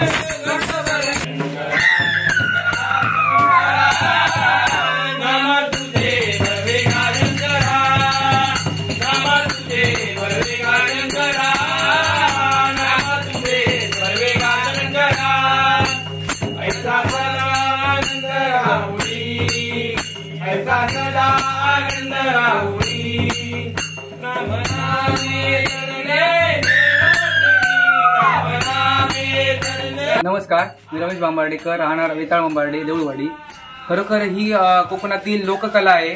नमस्कार, मी रमेश बांबार्डेकर, राहणार वेताळ बांबार्डे, देऊळवाडी। खरोखर ही कोकणातील लोककला आहे।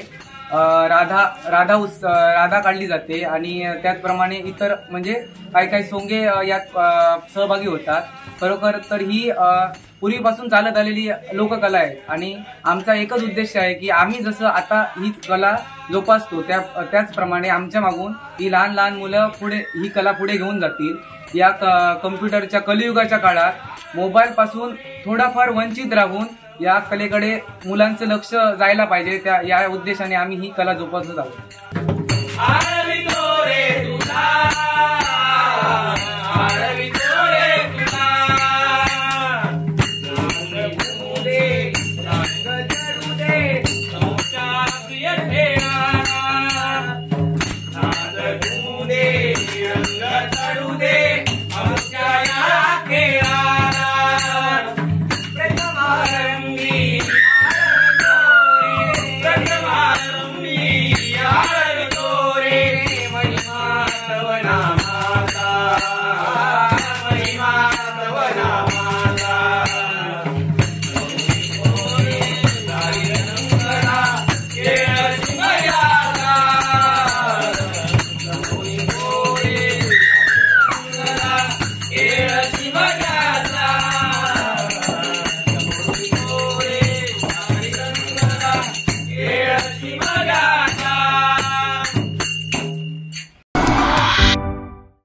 राधा काढली जाते आणि त्याचप्रमाणे इतर म्हणजे काही सोंगे यात सहभागी होतात। खरोखर तर ही पूर्वीपासून चालत आलेली लोककला आहे आणि आमचा एकच उद्देश आहे की आम्ही जसं आता ही कला जोपासतो त्याचप्रमाणे आमच्या मागून ही लहान लहान मुलं पुढे ही कला पुढे घेऊन जातील। या कम्प्युटरच्या कलियुगाच्या काळात मोबाईल पासून थोडाफार वंचित राहून या कलेकडे मुलांचं लक्ष जायला पाहिजे। या उद्देशाने आम्ही ही कला जोपासत आहोत।